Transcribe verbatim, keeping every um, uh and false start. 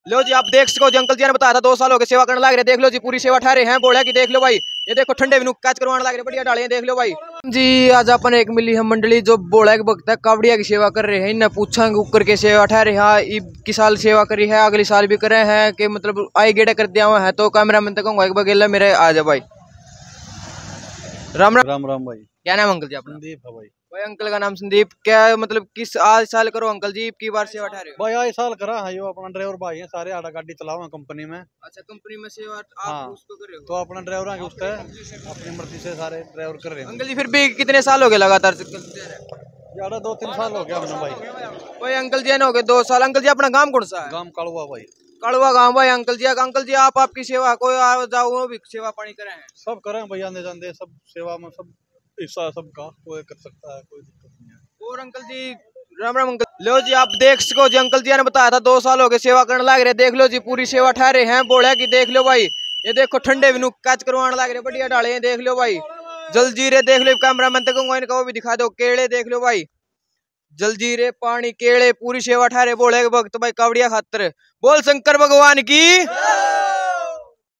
लो जी, आप देख सको जी, अंकल जी ने बताया था दो साल हो गए सेवा करने लग रहे। देख लो जी, पूरी सेवा ठहरे हैं। बोला कि देख लो भाई, ये देखो ठंडे भी कैच करवाने लग रहे, बढ़िया डाले हैं। देख लो भाई जी, आज अपन एक मिली हम मंडली जो बोला के वक्त कावड़िया की सेवा कर रहे हैं। इन्हें पूछांगे ऊपर के सेवा ठहरे। हाँ, इस साल सेवा करी है, अगले साल भी करे हैं कि मतलब आई गेड़ा कर दिया हुआ है। तो कैमरा मैन तक बगेला मेरे आ जा भाई। राम राम राम राम भाई। क्या नाम अंकल जी अपना? संदीप है भाई। भाई अंकल का नाम संदीप। क्या मतलब किस आज साल करो अंकल जी की बार सेवा ठहरे हो? भाई आई साल करा है, यो अपना ड्राइवर भाई है, सारे आटा गाड़ी चलाओ कंपनी में। अच्छा, कंपनी में सेवा आप हाँ, उसको कर रहे हो? तो अपना ड्राइवर के उसका अपनी मर्जी से सारे ड्राइवर कर रहे हैं। अंकल जी फिर भी कितने साल हो गए लगातार करते रहे? ज्यादा दो तीन साल हो गया हमने भाई। भाई अंकल जी ने हो गए दो साल। अंकल जी अपना गांव कौन सा है? गांव कालुआ भाई। कड़वा गांव भाई। अंकल जी अंकल जी आप आपकी सेवा कोई आ जाओ वो भी सेवा पानी करे हैं? सब करें भैया, आने जाते सब सेवा में, सब हिस्सा सबका कोई कर सकता है, कोई दिक्कत नहीं है। और अंकल जी राम राम अंकल। लो जी, आप देख सको जी, अंकल जी ने बताया था दो साल हो गए सेवा करने लग रहे। देख लो जी, पूरी सेवा ठहरे हैं। बोला कि देख लो भाई, ये देखो ठंडे भी कैच करवाने लग रहे, बढ़िया डाले हैं। देख लो भाई जलजीरे देख लो, कैमरा मैन तक इनका वो भी दिखा दो। केले देख लो भाई, जलजीरे पानी केले, पूरी सेवा ठहरे। बोले वक्त भाई कावड़िया खातर। बोल शंकर भगवान की।